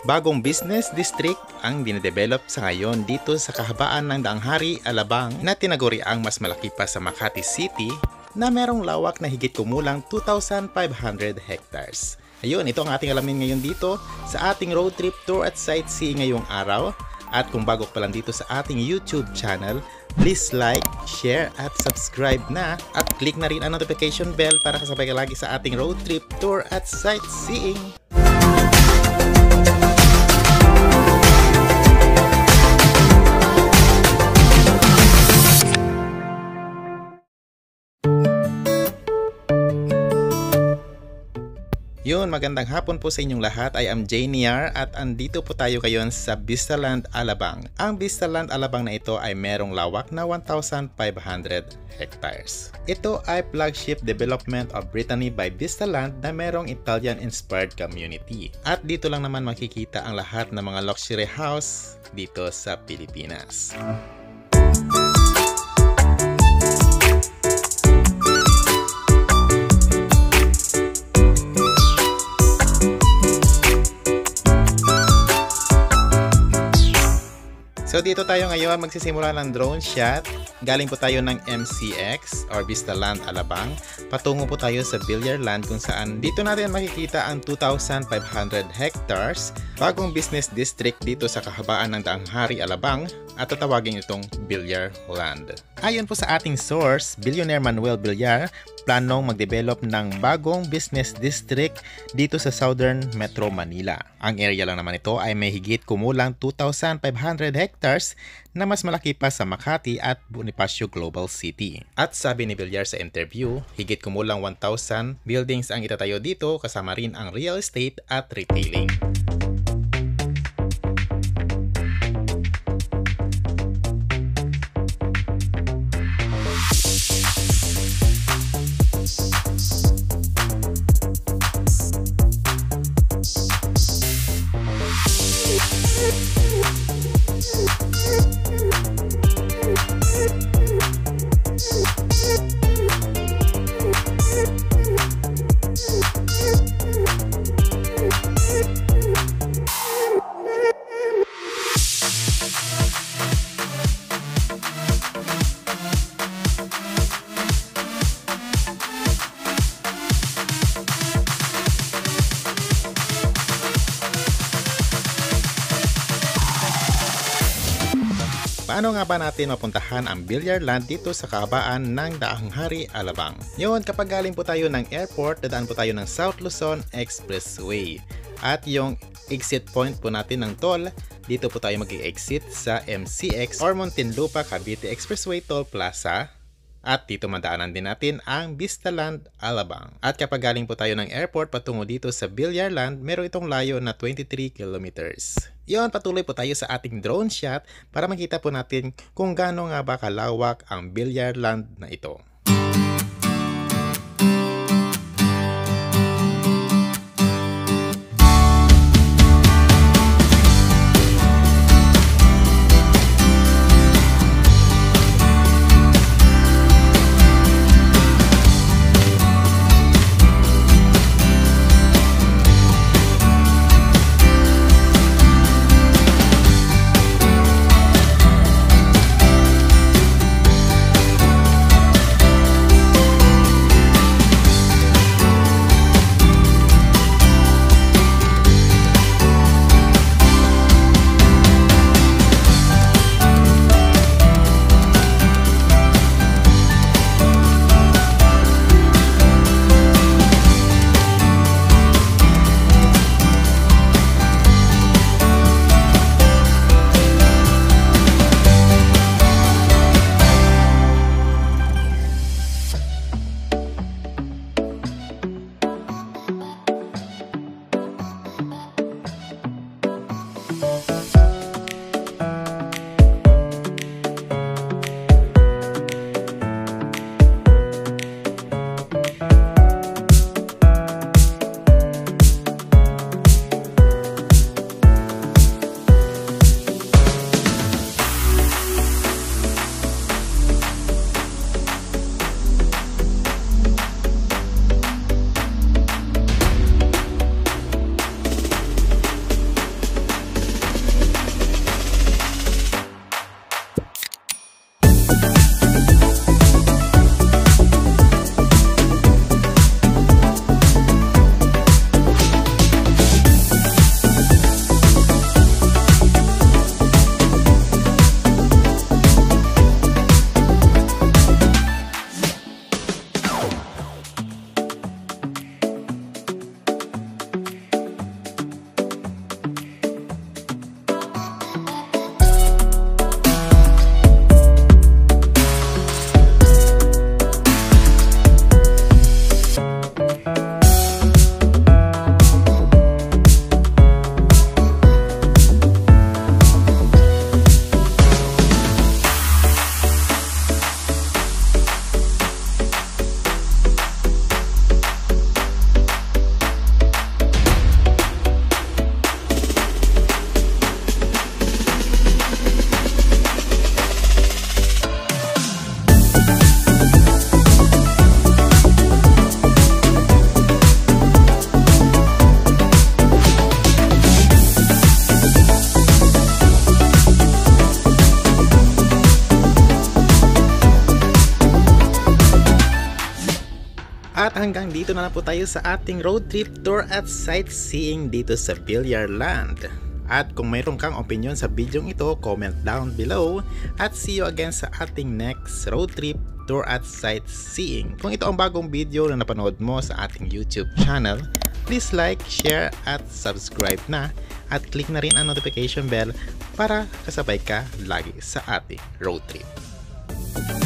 Bagong business district ang dinedevelop sa ngayon dito sa kahabaan ng Daang Hari, Alabang na tinaguriang mas malaki pa sa Makati City na merong lawak na higit kumulang 2,500 hectares. Ayun, ito ang ating alamin ngayon dito sa ating road trip tour at sightseeing ngayong araw. At kung bago pa lang dito sa ating YouTube channel, please like, share at subscribe na at click na rin ang notification bell para kasabay ka lagi sa ating road trip tour at sightseeing. Yun, magandang hapon po sa inyong lahat. I am Janiar at andito po tayo ngayon sa Vistaland, Alabang. Ang Vistaland, Alabang na ito ay merong lawak na 1,500 hectares. Ito ay flagship development of Brittany by Vistaland na merong Italian-inspired community. At dito lang naman makikita ang lahat ng mga luxury house dito sa Pilipinas. So dito tayo ngayon magsisimula ng drone shot. Galing po tayo ng MCX or Vistaland, Alabang. Patungo po tayo sa Billiard Land kung saan dito natin makikita ang 2,500 hectares bagong business district dito sa kahabaan ng Daang Hari, Alabang at tatawagin itong Billiard Land. Ayon po sa ating source, Billionaire Manuel Villar planong mag-develop ng bagong business district dito sa Southern Metro Manila. Ang area lang naman ito ay may higit kumulang 2,500 hectares na mas malaki pa sa Makati at Bonifacio Global City. At sabi ni Villar sa interview, higit kumulang 1,000 buildings ang itatayo dito kasama rin ang real estate at retailing. Paano nga ba natin mapuntahan ang Billiard Land dito sa kahabaan ng Daang Hari, Alabang? Yun, kapag galing po tayo ng airport, dadaan po tayo ng South Luzon Expressway. At yung exit point po natin ng toll, dito po tayo mag-exit sa MCX or Muntinlupa Cavite Expressway Toll Plaza. At dito madaanan din natin ang Vistaland, Alabang. At kapag galing po tayo ng airport patungo dito sa Billiard Land, meron itong layo na 23 kilometers. Yon, patuloy po tayo sa ating drone shot para makita po natin kung gaano nga ba kalawak ang Billiard Land na ito. hanggang dito na lang po tayo sa ating road trip tour at sightseeing dito sa Villar Land. At kung mayroon kang opinion sa video ito, comment down below. At see you again sa ating next road trip tour at sightseeing. Kung ito ang bagong video na napanood mo sa ating YouTube channel, please like, share at subscribe na. At click na rin ang notification bell para kasabay ka lagi sa ating road trip.